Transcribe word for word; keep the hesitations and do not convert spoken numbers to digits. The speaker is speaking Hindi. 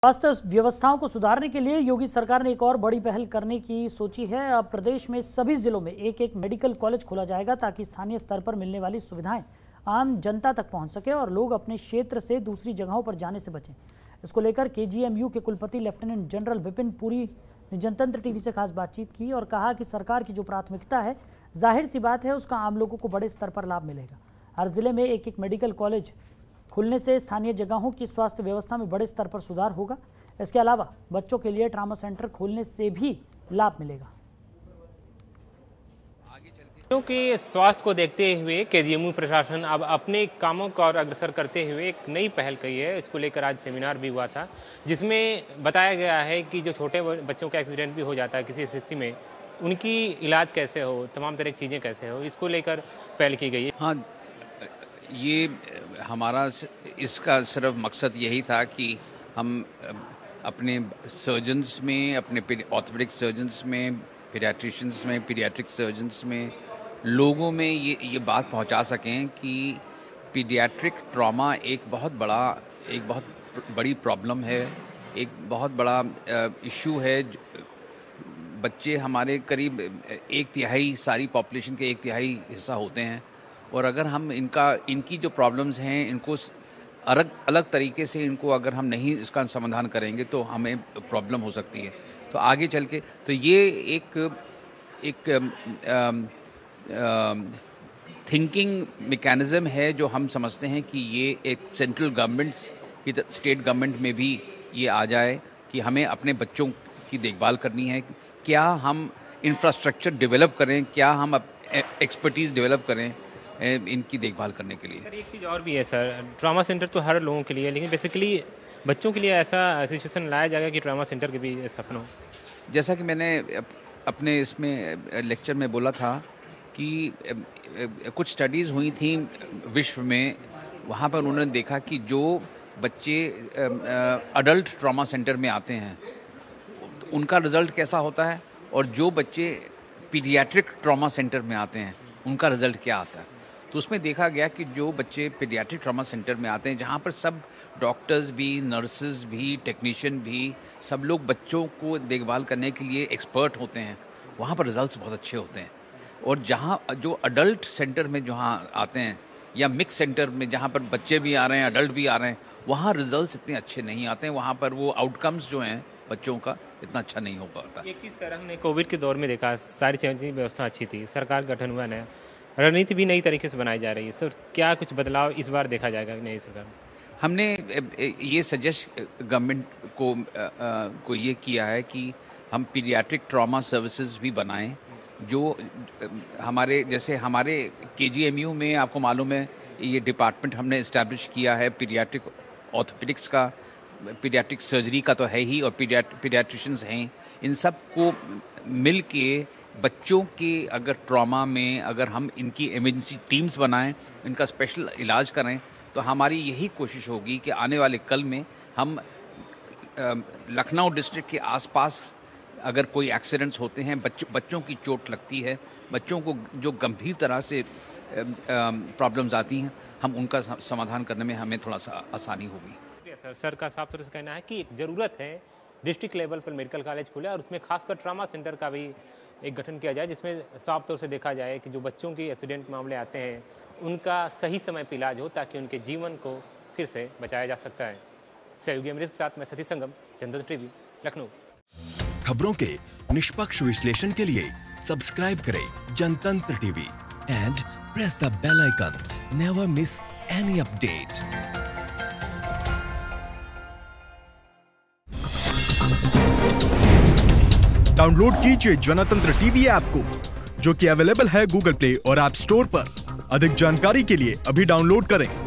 स्वास्थ्य व्यवस्थाओं को सुधारने के लिए योगी सरकार ने एक और बड़ी पहल करने की सोची है। अब प्रदेश में सभी जिलों में एक एक मेडिकल कॉलेज खोला जाएगा ताकि स्थानीय स्तर पर मिलने वाली सुविधाएं आम जनता तक पहुंच सके और लोग अपने क्षेत्र से दूसरी जगहों पर जाने से बचें। इसको लेकर केजीएमयू के कुलपति लेफ्टिनेंट जनरल विपिन पुरी ने जनतंत्र टीवी से खास बातचीत की और कहा कि सरकार की जो प्राथमिकता है, जाहिर सी बात है, उसका आम लोगों को बड़े स्तर पर लाभ मिलेगा। हर जिले में एक एक मेडिकल कॉलेज खुलने से स्थानीय जगहों की स्वास्थ्य व्यवस्था में बड़े स्तर पर सुधार होगा। इसके अलावा बच्चों के लिए ट्रॉमा सेंटर खोलने से भी लाभ मिलेगा। बच्चों के स्वास्थ्य को देखते हुए केजीएमयू प्रशासन अब अपने कामों को और अग्रसर करते हुए एक नई पहल की है। इसको लेकर आज सेमिनार भी हुआ था, जिसमें बताया गया है कि जो छोटे बच्चों का एक्सीडेंट भी हो जाता है किसी स्थिति में, उनकी इलाज कैसे हो, तमाम तरह की चीज़ें कैसे हो, इसको लेकर पहल की गई है। हाँ, ये हमारा इसका सिर्फ मकसद यही था कि हम अपने सर्जन्स में, अपने ऑर्थोपेडिक सर्जन्स में, पीडियाट्रिशियंस में, पीडियाट्रिक सर्जन्स में, लोगों में ये ये बात पहुंचा सकें कि पीडियाट्रिक ट्रॉमा एक बहुत बड़ा एक बहुत बड़ी प्रॉब्लम है, एक बहुत बड़ा इशू है। बच्चे हमारे करीब एक तिहाई सारी पॉपुलेशन के एक तिहाई हिस्सा होते हैं, और अगर हम इनका इनकी जो प्रॉब्लम्स हैं इनको अलग अलग तरीके से इनको अगर हम नहीं इसका समाधान करेंगे तो हमें प्रॉब्लम हो सकती है। तो आगे चल के तो ये एक एक थिंकिंग मैकेनिज्म है जो हम समझते हैं कि ये एक सेंट्रल गवर्नमेंट की, स्टेट गवर्नमेंट में भी ये आ जाए कि हमें अपने बच्चों की देखभाल करनी है। क्या हम इंफ्रास्ट्रक्चर डेवलप करें, क्या हम एक्सपर्टीज़ डेवलप करें इनकी देखभाल करने के लिए। सर, एक चीज़ और भी है सर, ट्रॉमा सेंटर तो हर लोगों के लिए है, लेकिन बेसिकली बच्चों के लिए ऐसा सिचुएशन लाया जाएगा कि ट्रॉमा सेंटर की भी स्थापना हो। जैसा कि मैंने अपने इसमें लेक्चर में बोला था कि कुछ स्टडीज़ हुई थी विश्व में, वहाँ पर उन्होंने देखा कि जो बच्चे अडल्ट ट्रॉमा सेंटर में आते हैं उनका रिज़ल्ट कैसा होता है, और जो बच्चे पीडियाट्रिक ट्रॉमा सेंटर में आते हैं उनका रिज़ल्ट क्या आता है। तो उसमें देखा गया कि जो बच्चे पीडियाट्रिक ट्रॉमा सेंटर में आते हैं, जहाँ पर सब डॉक्टर्स भी, नर्सेज भी, टेक्नीशियन भी, सब लोग बच्चों को देखभाल करने के लिए एक्सपर्ट होते हैं, वहाँ पर रिजल्ट्स बहुत अच्छे होते हैं। और जहाँ जो अडल्ट सेंटर में जहाँ आते हैं या मिक्स सेंटर में जहाँ पर बच्चे भी आ रहे हैं, अडल्ट भी आ रहे हैं, वहाँ रिजल्ट्स इतने अच्छे नहीं आते हैं। वहाँ पर वो आउटकम्स जो हैं बच्चों का इतना अच्छा नहीं हो पाता। एक चीज़ सर, हमने कोविड के दौर में देखा, सारी चीज़ें व्यवस्था अच्छी थी, सरकार गठन हुआ नया, रणनीति भी नई तरीके से बनाई जा रही है। सर, क्या कुछ बदलाव इस बार देखा जाएगा नई सरकार? हमने ये सजेस्ट गवर्नमेंट को आ, को ये किया है कि हम पीडियाट्रिक ट्रॉमा सर्विसेज भी बनाएं, जो हमारे जैसे हमारे केजीएमयू में आपको मालूम है ये डिपार्टमेंट हमने इस्टेब्लिश किया है पीडियाट्रिक ऑर्थोपेडिक्स का, पीडियाट्रिक सर्जरी का तो है ही, और पीडियाट्रिशियंस हैं। इन सब को मिल के बच्चों के अगर ट्रॉमा में अगर हम इनकी इमरजेंसी टीम्स बनाएं, इनका स्पेशल इलाज करें, तो हमारी यही कोशिश होगी कि आने वाले कल में हम लखनऊ डिस्ट्रिक्ट के आसपास अगर कोई एक्सीडेंट्स होते हैं, बच्चों बच्चों की चोट लगती है, बच्चों को जो गंभीर तरह से प्रॉब्लम्स आती हैं, हम उनका समाधान करने में हमें थोड़ा सा आसानी होगी। सर, सर का साफ तौर से कहना है कि ज़रूरत है डिस्ट्रिक्ट लेवल पर मेडिकल कॉलेज खुले और उसमें खासकर ट्रॉमा सेंटर का भी एक गठन किया जाए, जिसमें साफ तौर से देखा जाए कि जो बच्चों की एक्सीडेंट मामले आते हैं उनका सही समय पर इलाज हो, ताकि उनके जीवन को फिर से बचाया जा सकता है। सहयोगी अमरीश के साथ मैं सतीश संगम, जनतंत्र टीवी, लखनऊ। खबरों के निष्पक्ष विश्लेषण के लिए सब्सक्राइब करें Jantantra TV and press the bell icon. Never miss any update. Download कीजिए जनतंत्र टीवी ऐप को, जो कि अवेलेबल है गूगल प्ले और ऐप स्टोर पर। अधिक जानकारी के लिए अभी डाउनलोड करें।